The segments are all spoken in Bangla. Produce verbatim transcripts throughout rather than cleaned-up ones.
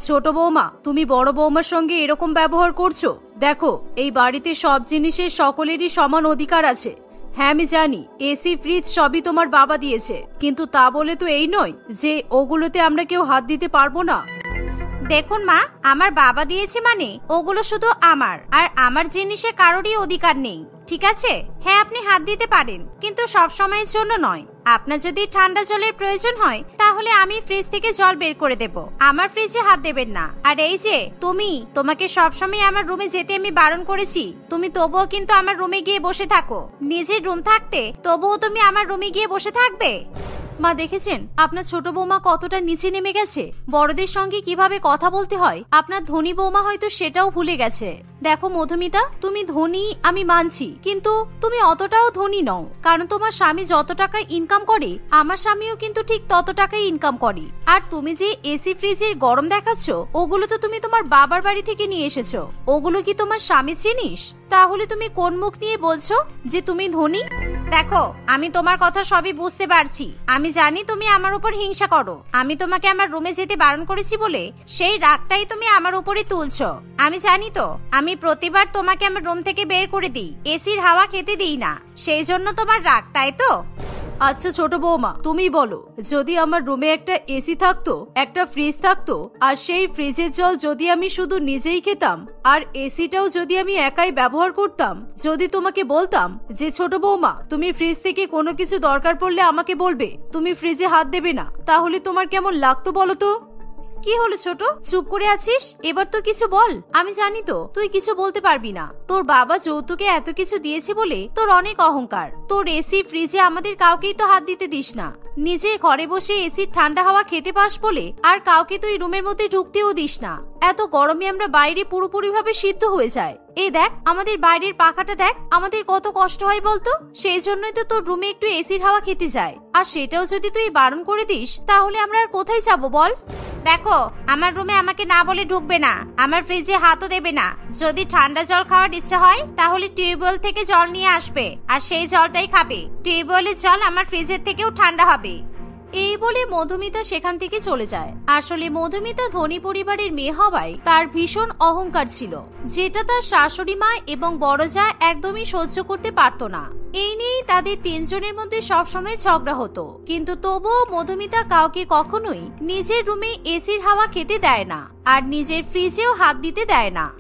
ছোট বৌমা, তুমি বড় বৌমার সঙ্গে এরকম ব্যবহার করছো? দেখো, এই বাড়িতে সব জিনিসের সকলেরই সমান অধিকার আছে। হ্যাঁ আমি জানি এসি ফ্রিজ সবই তোমার বাবা দিয়েছে, কিন্তু তা বলে তো এই নয় যে ওগুলোতে আমরা কেউ হাত দিতে পারবো না। দেখুন মা, আমার বাবা দিয়েছে মানে ওগুলো শুধু আমার, আর আমার জিনিসে কারোরই অধিকার নেই, ঠিক আছে? হ্যাঁ আপনি হাত দিতে পারেন, কিন্তু সব সময়ের জন্য নয়। আপনার যদি ঠান্ডা জলের প্রয়োজন হয় তাহলে আমি ফ্রিজ থেকে জল বের করে দেব, আমার ফ্রিজে হাত দেবেন না। আর এই যে তুমি, তোমাকে সবসময় আমার রুমে যেতে আমি বারণ করেছি, তুমি তবুও কিন্তু আমার রুমে গিয়ে বসে থাকো। নিজের রুম থাকতে তবুও তুমি আমার রুমে গিয়ে বসে থাকবে। মা দেখেছেন আপনার ছোট বৌমা কতটা নিচে নেমে গেছে? বড়দের সঙ্গে কিভাবে কথা বলতে হয় আপনার ধনী বৌমা হয়তো সেটাও ভুলে গেছে। দেখো মধুমিতা, তুমি ধনী আমি মানছি, কিন্তু তুমি অতটাও ধনী নও, কারণ তোমার স্বামী যত টাকা ইনকাম করে আমার স্বামীও কিন্তু ঠিক তত টাকাই ইনকাম করে। আর তুমি যে এসি ফ্রিজের গরম দেখাচ্ছ ওগুলো তো তুমি তোমার বাবার বাড়ি থেকে নিয়ে এসেছো, ওগুলো কি তোমার স্বামী জিনিস? তাহলে তুমি কোন মুখ নিয়ে বলছো যে তুমি ধনী? দেখো, আমি তোমার কথা সবই বুঝতে পারছি, আমি জানি তুমি আমার উপর হিংসা করো। আমি তোমাকে আমার রুমে যেতে বারণ করেছি বলে সেই রাগটাই তুমি আমার উপরে তুলছো। আমি জানি তো, আমি প্রতিবার তোমাকে আমার রুম থেকে বের করে দিই, এসির হাওয়া খেতে দিই না, সেই জন্য তোমার রাগ, তাই তো? আচ্ছা ছোট বৌমা, তুমি বলো, যদি আমার রুমে একটা এসি থাকতো, একটা ফ্রিজ থাকতো, আর সেই ফ্রিজের জল যদি আমি শুধু নিজেই খেতাম, আর এসিটাও যদি আমি একাই ব্যবহার করতাম, যদি তোমাকে বলতাম যে ছোট বৌমা তুমি ফ্রিজ থেকে কোনো কিছু দরকার পড়লে আমাকে বলবে, তুমি ফ্রিজে হাত দেবে না, তাহলে তোমার কেমন লাগতো বলো তো? কি হলো ছোট, চুপ করে আছিস? এবার তো কিছু বল। আমি জানি তো তুই কিছু বলতে পারবি না, তোর বাবা যৌতুকে এত কিছু দিয়েছে বলে তোর অনেক অহংকার। তোর এসি ফ্রিজে আমাদের কাউকেই তো হাত দিতে দিস না, নিজের ঘরে বসে এসির ঠান্ডা হাওয়া খেতে পাস বলে আর কাউকে তুই রুমের মধ্যে ঢুকতেও দিস না। এত গরমে আমরা বাইরে পুরোপুরি ভাবে সিদ্ধ হয়ে যায়। এই দেখ আমাদের বাইরের পাখাটা দেখ, আমাদের কত কষ্ট হয় বলতো? সেই জন্যই তো তোর রুমে একটু এসির হাওয়া খেতে যায়, আর সেটাও যদি তুই বারণ করে দিস তাহলে আমরা আর কোথায় যাবো বল? দেখো, আমার রুমে আমাকে না বলে ঢুকবে না, আমার ফ্রিজে হাতও দেবে না। যদি ঠান্ডা জল খাওয়ার ইচ্ছা হয় তাহলে টিউবওয়েল থেকে জল নিয়ে আসবে, আর সেই জলটাই খাবে। টিউবওয়েলের জল আমার ফ্রিজের থেকেও ঠান্ডা হবে। এই বলে মধুমিতা সেখান থেকে চলে যায়। আসলে মধুমিতা ধনী পরিবারের মেয়ে হওয়ায় তার ভীষণ অহংকার ছিল, যেটা তার শাশুড়ি মা এবং বড় জা একদমই সহ্য করতে পারতো না। এই নিয়েই তাদের তিনজনের মধ্যে সবসময় ঝগড়া হতো, কিন্তু তবুও মধুমিতা কাউকে কখনোই নিজের রুমে এসির হাওয়া খেতে দেয় না, আর নিজের ফ্রিজেও হাত দিতে দেয় না।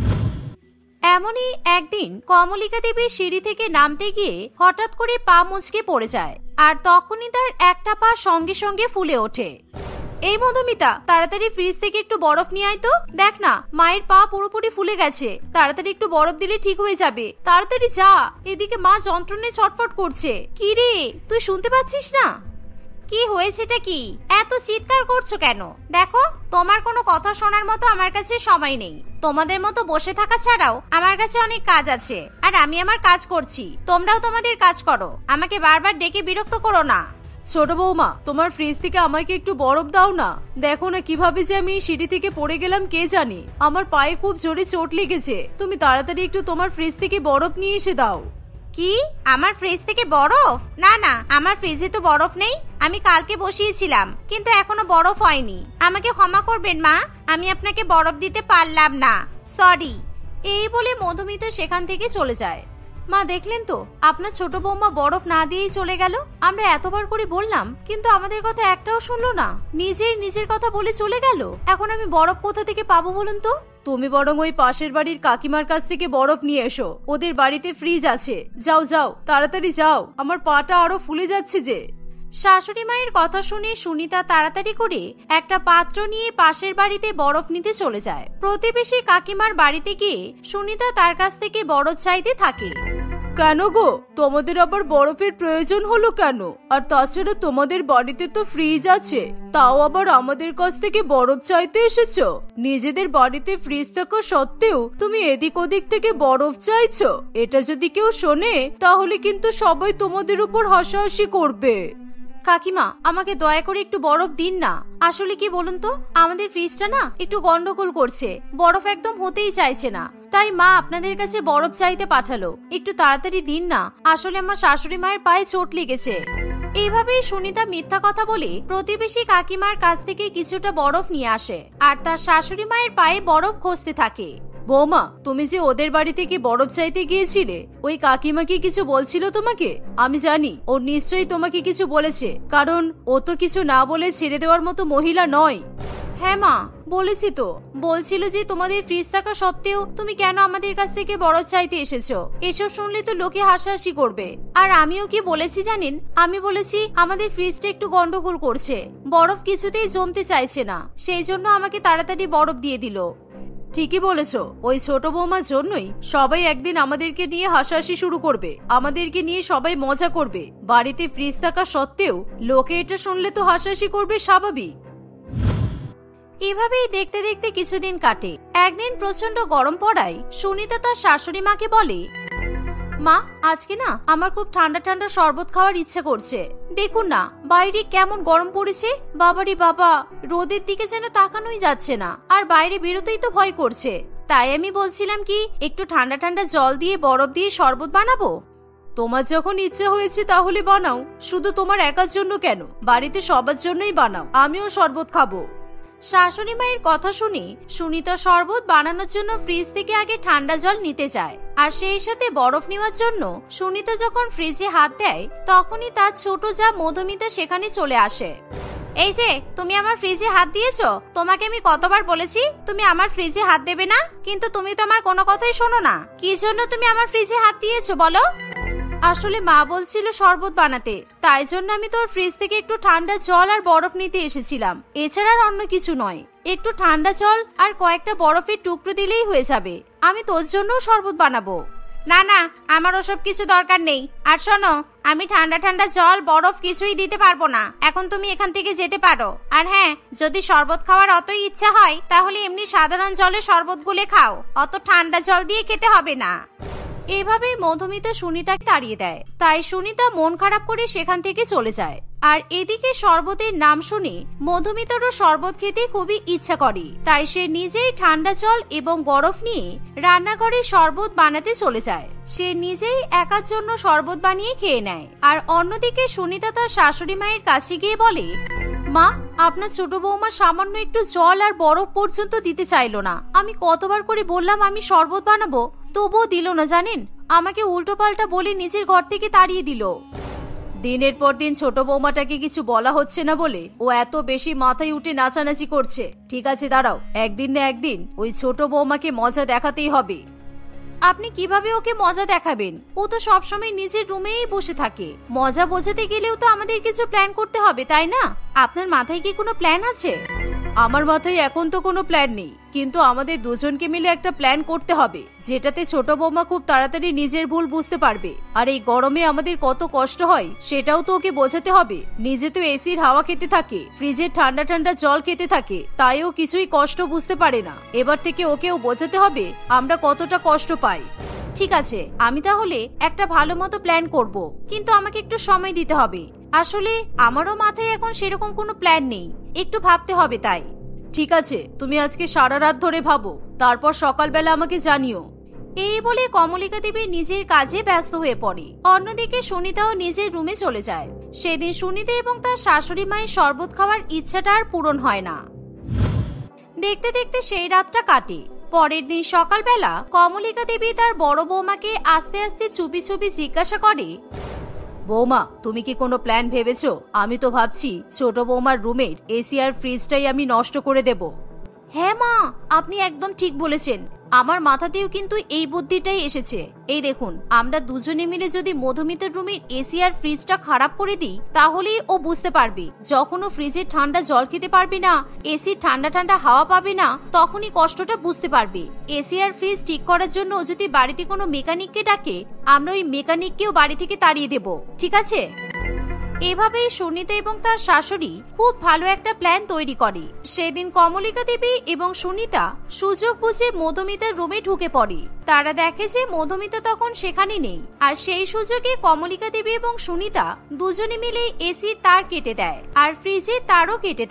এমনই একদিন কমলিকা দেবী সিঁড়ি থেকে নামতে গিয়ে হঠাৎ করে পা মুচকে পড়ে যায়, আর তখনই তার একটা পা সঙ্গে সঙ্গে ফুলে ওঠে। এই মধুমিতা, তাড়াতাড়ি ফ্রিজ থেকে একটু বরফ নিয়ে আয় তো। দেখ না মায়ের পা পুরোপুরি ফুলে গেছে, তাড়াতাড়ি একটু বরফ দিলে ঠিক হয়ে যাবে, তাড়াতাড়ি যা। এদিকে মা যন্ত্রণায় ছটফট করছে। কি রে, তুই শুনতে পাচ্ছিস না? কি হয়েছেটা কি? এত চিৎকার করছো কেন? দেখো, তোমার কোনো কথা শোনার মতো আমার কাছে সময় নেই। তোমাদের মতো বসে থাকা ছাড়াও আমার কাছে অনেক কাজ আছে, আর আমি আমার কাজ করছি, তোমরাও তোমাদের কাজ করো। আমাকে বারবার ডেকে বিরক্ত করো না। ছোট বৌমা, তোমার ফ্রিজ থেকে আমাকে একটু বরফ দাও না। দেখো না কিভাবে যে আমি সিঁড়ি থেকে পড়ে গেলাম কে জানি, আমার পায়ে খুব জোরে চোট লেগেছে। তুমি তাড়াতাড়ি একটু তোমার ফ্রিজ থেকে বরফ নিয়ে এসে দাও। কি? আমার ফ্রিজ থেকে বরফ? না না, আমার ফ্রিজে তো বরফ নেই, আমি কালকে বসিয়েছিলাম, কিন্তু এখনো বরফ হয়নি। আমাকে ক্ষমা করবেন মা, আমি আপনাকে বরফ দিতে পারলাম না, সরি। এই বলে মধুমিতা সেখান থেকে চলে যায়। মা দেখলেন তো, আপনার ছোট বৌমা বরফ না দিয়েই চলে গেল। আমরা এতবার করে বললাম, কিন্তু আমাদের কথা একটাও শুনলো না, নিজেই নিজের কথা বলে চলে গেল। এখন আমি বরফ কোথা থেকে পাবো বলুন তো? তুমি বরং ওই পাশের বাড়ির কাকিমার কাছ থেকে বরফ নিয়ে এসো, ওদের বাড়িতে ফ্রিজ আছে। যাও যাও, তাড়াতাড়ি যাও, আমার পাটা আরো ফুলে যাচ্ছে যে। শাশুড়ি মায়ের কথা শুনে সুনিতা তাড়াতাড়ি করে একটা পাত্র নিয়ে পাশের বাড়িতে বরফ নিতে চলে যায়। প্রতিবেশী কাকিমার বাড়িতে গিয়ে সুনিতা তার কাছ থেকে বরফ চাইতে থাকে। কেন গো, তোমাদের আবার বরফের প্রয়োজন হলো কেন? আর তাছাড়া তোমাদের বাড়িতে তো ফ্রিজ আছে, তাও আবার আমাদের কাছ থেকে বরফ চাইতে এসেছো? নিজেদের বাড়িতে ফ্রিজ থাকা সত্ত্বেও তুমি এদিক ওদিক থেকে বরফ চাইছো? এটা যদি কেউ শোনে তাহলে কিন্তু সবাই তোমাদের উপর হাসাহাসি করবে। কাকিমা, আমাকে দয়া করে একটু বরফ দিন না। আসলে কি বলুন তো, আমাদের ফ্রিজটা না একটু গন্ডগোল করছে, বরফ একদম হতেই চাইছে না, তাই মা আপনাদের কাছে বরফ চাইতে পাঠালো। একটু তাড়াতাড়ি দিন না, আসলে আমার শাশুড়ি মায়ের পায়ে চোট লেগেছে। এইভাবেই সুনিতা মিথ্যা কথা বলে প্রতিবেশী কাকিমার কাছ থেকে কিছুটা বরফ নিয়ে আসে আর তার শাশুড়ি মায়ের পায়ে বরফ ঘষতে থাকে। বৌমা, তুমি যে ওদের বাড়ি থেকে বরফ চাইতে গিয়েছিলে, ওই কাকিমা কি কিছু বলছিল তোমাকে? আমি জানি ও নিশ্চয়ই তোমাকে কিছু বলেছে, কারণ ও তো কিছু না বলে ছেড়ে দেওয়ার মতো মহিলা নয়। হ্যাঁ মা, বলেছি তো। বলছিল যে তোমাদের ফ্রিজ থাকা সত্ত্বেও তুমি কেন আমাদের কাছ থেকে বরফ চাইতে এসেছো। এসব শুনলে তো লোকে হাসাহাসি করবে। আর আমিও কি বলেছি জানেন? আমি বলেছি আমাদের ফ্রিজটা একটু গন্ডগোল করছে, বরফ কিছুতেই জমতে চাইছে না, সেই জন্য আমাকে তাড়াতাড়ি বরফ দিয়ে দিল। ঠিকই বলেছো, ওই ছোট বৌমার জন্যই সবাই একদিন আমাদেরকে নিয়ে হাসাহাসি শুরু করবে, আমাদেরকে নিয়ে সবাই মজা করবে। বাড়িতে ফ্রিজ থাকা সত্ত্বেও লোকে এটা শুনলে তো হাসাহাসি করবে, স্বাভাবিক। এভাবেই দেখতে দেখতে কিছুদিন কাটে। একদিন প্রচন্ড গরম পড়ায় সুনিতা তার শাশুড়ি মাকে বলে, মা, আজকে না আমার খুব ঠান্ডা ঠান্ডা শরবত খাওয়ার ইচ্ছে করছে। দেখুন না বাইরে কেমন গরম পড়েছে। বাবারি বাবা, রোদের দিকে যেন তাকানোই যাচ্ছে না, আর বাইরে বেরোতেই তো ভয় করছে। তাই আমি বলছিলাম কি একটু ঠান্ডা ঠান্ডা জল দিয়ে বরফ দিয়ে শরবত বানাবো। তোমার যখন ইচ্ছে হয়েছে তাহলে বানাও, শুধু তোমার একার জন্য কেন, বাড়িতে সবার জন্যই বানাও, আমিও শরবত খাবো। শাশুড়ি মায়ের কথা শুনে সুনিতা শরবত বানানোর জন্য ফ্রিজ থেকে আগে ঠান্ডা জল নিতে যায়, আর সেই সাথে বরফ নেওয়ার জন্য সুনিতা যখন ফ্রিজে হাত দেয় তখনই তার ছোট যা মধুমিতা সেখানে চলে আসে। এই যে তুমি আমার ফ্রিজে হাত দিয়েছো, তোমাকে আমি কতবার বলেছি তুমি আমার ফ্রিজে হাত দেবে না, কিন্তু তুমি তো আমার কোনো কথাই শোনো না। কি জন্য তুমি আমার ফ্রিজে হাত দিয়েছো বলো? আসলে মা বলছিল শরবত বানাতে, তাই জন্য আমি তোর ফ্রিজ থেকে একটু ঠান্ডা জল আর বরফ নিতে এসেছিলাম, এছাড়া আর অন্য কিছু নয়। একটু ঠান্ডা জল আর কয়েকটা বরফের টুকরো দিলেই হয়ে যাবে, আমি তোর জন্যও শরবত বানাবো। না না, আমার ওসব কিছু দরকার নেই। আর শোনো, আমি ঠান্ডা ঠান্ডা জল বরফ কিছুই দিতে পারবো না, এখন তুমি এখান থেকে যেতে পারো। আর হ্যাঁ, যদি শরবত খাওয়ার অতই ইচ্ছা হয় তাহলে এমনি সাধারণ জলে শরবত গুলে খাও, অত ঠান্ডা জল দিয়ে খেতে হবে না। এভাবেই মধুমিতা সুনিতাকে তাড়িয়ে দেয়, তাই সুনিতা মন খারাপ করে সেখান থেকে চলে যায়। আর এদিকে শরবতের নাম শুনে মধুমিতারও শরবত খেতে খুবই ইচ্ছা করে, তাই সে নিজেই ঠান্ডা জল এবং বরফ নিয়ে রান্নাঘরে শরবত বানাতে চলে যায়। সে নিজেই একার জন্য শরবত বানিয়ে খেয়ে নেয়। আর অন্যদিকে সুনিতা তার শাশুড়ি মায়ের কাছে গিয়ে বলে, মা, আপনার ছোট বৌমা সামান্য একটু জল আর বরফ পর্যন্ত দিতে চাইলো না। আমি কতবার করে বললাম আমি শরবত বানাবো, তবুও দিল না জানেন, আমাকে উল্টো পাল্টা বলে নিজের ঘর থেকে তাড়িয়ে দিল। দিনের পর দিন ছোট বৌমাটাকে কিছু বলা হচ্ছে না বলে ও এত বেশি মাথায় উঠে নাচানাচি করছে। ঠিক আছে, দাঁড়াও, একদিন না একদিন ওই ছোট বৌমাকে মজা দেখাতেই হবে। আপনি কিভাবে ওকে মজা দেখাবেন? ও তো সবসময় নিজের রুমেই বসে থাকে। মজা বোঝাতে গেলেও তো আমাদের কিছু প্ল্যান করতে হবে, তাই না? আপনার মাথায় কি কোনো প্ল্যান আছে? আমার মাথায় এখন তো কোনো প্ল্যান নেই, কিন্তু আমাদের দুজনকে মিলে একটা প্ল্যান করতে হবে, যেটাতে ছোট বৌমা খুব তাড়াতাড়ি নিজের ভুল বুঝতে পারবে। আর এই গরমে আমাদের কত কষ্ট হয় সেটাও তো ওকে বোঝাতে হবে। নিজে তো এসির হাওয়া খেতে থাকে, ফ্রিজের ঠান্ডা ঠান্ডা জল খেতে থাকে, তাইও কিছুই কষ্ট বুঝতে পারে না। এবার থেকে ওকেও বোঝাতে হবে আমরা কতটা কষ্ট পাই। ঠিক আছে, আমি তাহলে একটা ভালো মতো প্ল্যান করব, কিন্তু আমাকে একটু সময় দিতে হবে। আসলে আমারও মাথায় এখন সেরকম কোনো প্ল্যান নেই, একটু ভাবতে হবে। তাই ঠিক আছে, তুমি আজকে সারা রাত ধরে ভাবো, তারপর সকালবেলা আমাকে জানিও। এই বলে কমলিকা দেবী নিজের কাজে ব্যস্ত হয়ে পড়ে। অন্যদিকে সুনিতাও নিজের রুমে চলে যায়। সেদিন সুনিতা এবং তার শাশুড়ি মায়ের শরবত খাওয়ার ইচ্ছাটা আর পূরণ হয় না। দেখতে দেখতে সেই রাতটা কাটে। পরের দিন সকালবেলা কমলিকা দেবী তার বড় বৌমাকে আস্তে আস্তে চুপি চুপি জিজ্ঞাসা করে, বৌমা, তুমি কি কোনো প্ল্যান ভেবেছো? আমি তো ভাবছি ছোট বৌমার রুমের এসি আর ফ্রিজটাই আমি নষ্ট করে দেব। হ্যাঁ মা, আপনি একদম ঠিক বলেছেন। আমার মাথাতেও কিন্তু এই বুদ্ধিটাই এসেছে। এই দেখুন, আমরা দুজনে মিলে যদি মধুমিতার রুমের এসি আর ফ্রিজটা খারাপ করে দিই, তাহলেই ও বুঝতে পারবে যখন ও ফ্রিজের ঠান্ডা জল খেতে পারবে না, এসির ঠান্ডা ঠান্ডা হাওয়া পাবে না, তখনই কষ্টটা বুঝতে পারবে। এসি আর ফ্রিজ ঠিক করার জন্য ও যদি বাড়িতে কোনো মেকানিককে ডাকে, আমরা ওই মেকানিককেও বাড়ি থেকে তাড়িয়ে দেব। ঠিক আছে? এভাবেই সুনিতা এবং তার শাশুড়ি খুব ভালো একটা প্ল্যান তৈরি করে। সেদিন কমলিকা দেবী এবং সুনিতা সুযোগ বুঝে মধুমিতার রুমে ঢুকে পড়ে। তারা দেখে যে মধুমিতা তখন সেখানে নেই, আর সেই সুযোগে কমলিকা দেবী এবং সুনিতা দুজনে মিলে এসির তার কেটে দেয় আর ফ্রিজের তারও কেটে দেয়।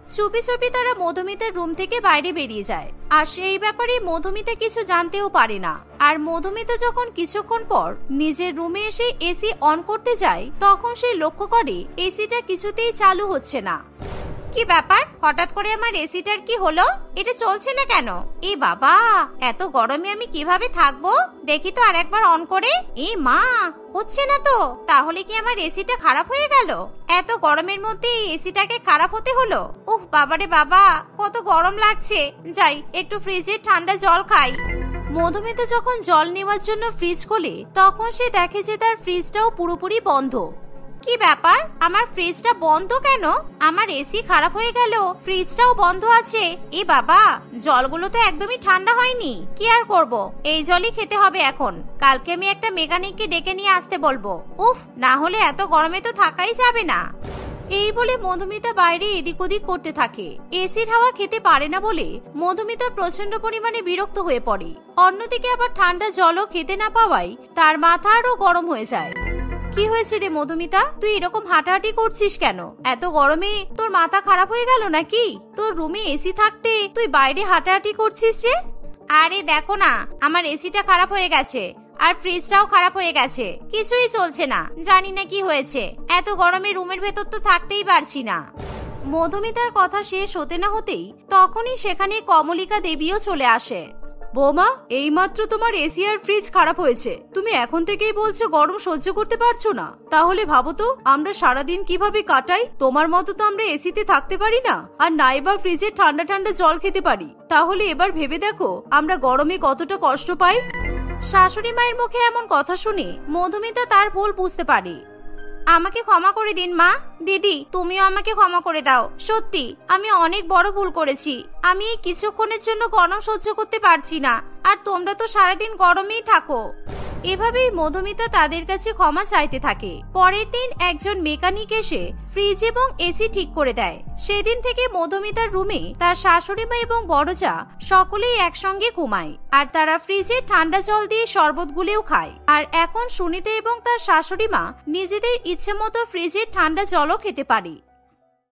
চুপি চুপি তারা মধুমিতার রুম থেকে বাইরে বেরিয়ে যায়। আর সেই ব্যাপারে মধুমিতা কিছু জানতেও পারে না। আর মধুমিতা যখন কিছুক্ষণ পর নিজের রুমে এসে এসি অন করতে যায়, তখন সে লক্ষ্য করে এসিটা কিছুতেই চালু হচ্ছে না। কি ব্যাপার, হঠাৎ করে আমার এসিটার কি হলো? এটা চলছে না কেন? এ বাবা, এত গরমে আমি কিভাবে থাকবো? দেখি তো আরেকবার অন করে। এ মা, হচ্ছে না তো। তাহলে কি আমার এসিটা খারাপ হয়ে গেল? এত গরমের মধ্যে এসিটাকে খারাপ হতে হলো? উফ বাবারে বাবা, কত গরম লাগছে। যাই, একটু ফ্রিজের ঠান্ডা জল খাই। মধুমিতা যখন জল নেওয়ার জন্য ফ্রিজ খোলে, তখন সে দেখে যে তার ফ্রিজটাও পুরোপুরি বন্ধ। কি ব্যাপার, আমার ফ্রিজটা বন্ধ কেন? আমার এসি খারাপ হয়ে গেল, ফ্রিজটাও বন্ধ আছে। এ বাবা, জলগুলো তো একদমই ঠান্ডা হয়নি। কি আর করব, এই জলই খেতে হবে এখন। কালকে আমি একটা মেকানিককে ডেকে নিয়ে আসতে বলবো। উফ, না হলে এত গরমে তো থাকাই যাবে না। এই বলে মধুমিতা বাইরে এদিক ওদিক করতে থাকে। এসির হাওয়া খেতে পারে না বলে মধুমিতা প্রচন্ড পরিমাণে বিরক্ত হয়ে পড়ে। অন্যদিকে আবার ঠান্ডা জলও খেতে না পাওয়ায় তার মাথা আরো গরম হয়ে যায়। কি হয়েছে রে মধুমিতা, তুই এরকম হাঁটাহাঁটি করছিস কেন? এত গরমে তোর মাথা খারাপ হয়ে গেল নাকি? তোর রুমে এসি থাকতে তুই বাইরে হাঁটাহাঁটি করছিস যে? আরে দেখো না, আমার এসিটা খারাপ হয়ে গেছে, আর ফ্রিজটাও খারাপ হয়ে গেছে। কিছুই চলছে না, জানি না কি হয়েছে। এত গরমে রুমের ভেতর তো থাকতেই পারছি না। মধুমিতার কথা শেষ হতে না হতেই তখনই সেখানে কমলিকা দেবীও চলে আসে। বৌমা, এইমাত্র তোমার এসি আর ফ্রিজ খারাপ হয়েছে, তুমি এখন থেকেই বলছো গরম সহ্য করতে পারছো না। তাহলে ভাবো তো আমরা সারাদিন কিভাবে কাটাই? তোমার মতো তো আমরা এসিতে থাকতে পারি না, আর নাই বা ফ্রিজের ঠান্ডা ঠান্ডা জল খেতে পারি। তাহলে এবার ভেবে দেখো আমরা গরমে কতটা কষ্ট পাই। শাশুড়ি মায়ের মুখে এমন কথা শুনে মধুমিতা তার ভুল বুঝতে পারে। আমাকে ক্ষমা করে দিন মা। দিদি, তুমিও আমাকে ক্ষমা করে দাও। সত্যি আমি অনেক বড় ভুল করেছি। আমি এই কিছুক্ষণের জন্য গরম সহ্য করতে পারছি না, আর তোমরা তো সারাদিন গরমেই থাকো। এভাবেই মধুমিতা তাদের কাছে ক্ষমা চাইতে থাকে। পরের দিন একজন মেকানিক এসে ফ্রিজ এবং এসি ঠিক করে দেয়। সেদিন থেকে মধুমিতার রুমে তার শাশুড়ি মা এবং বড়জা সকলেই একসঙ্গে ঘুমায়, আর তারা ফ্রিজের ঠান্ডা জল দিয়ে শরবত গুলেও খায়। আর এখন সুনিতা এবং তার শাশুড়ি মা নিজেদের ইচ্ছে মতো ফ্রিজের ঠান্ডা জলও খেতে পারে।